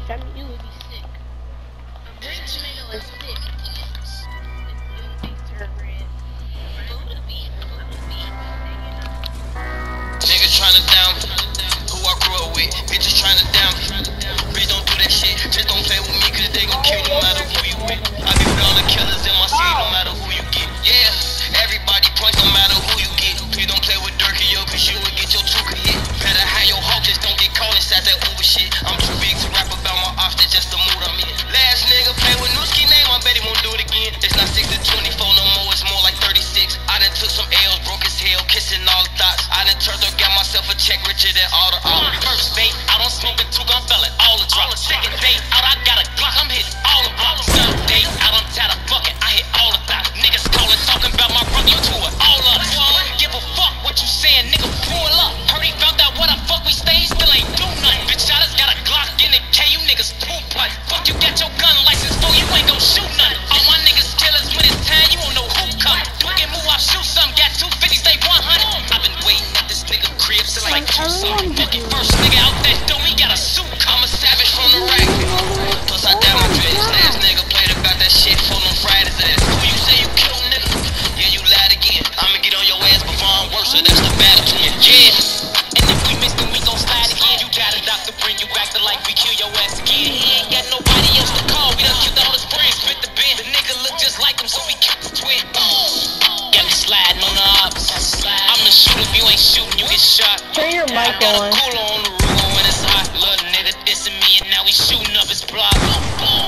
I mean, you would be sick. A green tomato is thick. It makes her red. Niggas tryna down who I grew up with. Bitches tryna down me. Bitch, don't do that shit. Just don't play with me, cause they gon' kill no matter who you with. I be with all the killers in my city, no matter who you get. Yeah, everybody points no matter who you get. Please don't play with Durkee, yo, cause you would get your tuka hit. Better have your hawk, just don't get caught inside that Uber shit. I'm too big to rap about my ops, that's just the mood I'm in. Last nigga play with Nooski name, I bet he won't do it again. It's not 6 to 24 no more, it's more like 36. I done took some L's, broke his hell, kissing all the thoughts. I done turned up, got myself a check richer than all the odds. First bait, out on smoking two gun felon, all the drops. Second bait, out I got a Glock, I'm hitting all the blocks. Third date, out I'm tired of fucking, I hit all the thoughts. Niggas calling, talking about my brother, you to it, all of us. Give a fuck what you saying, nigga, pull up. Heard he found out what the fuck we stay, still ain't do nothing. Bitch, I just got a Glock in the K, you niggas poop putt. Fuck you got your gun license for, you ain't gon' shoot nothing. All my niggas killers when it's time, you won't know who coming. Duke and move, I'll shoot something, got 250, stay 100. I've been waiting at this nigga crib since like 2 something. Fucking first nigga out that door, he got a suit. I'm a savage from the rack. Plus I down my dreams, last nigga played about that shit for them Fridays ass. Who you say you killed, nigga? Yeah, you lied again. I'ma get on your ass before I'm worse, so that's the battle to me. Yeah. And if we miss, then we gon' slide again. You got a doctor, bring you back to life, we kill your ass again. He ain't got nobody else to call, we done killed all his friends. Spit the bin, the nigga look just like him, so we killed the twin. Got me sliding on the opposite. I'ma shoot if you ain't shooting, you get shot. Turn your mic I got on. a cooler on the roof when it's hot. Little nigga dissing me and now we shooting up his block.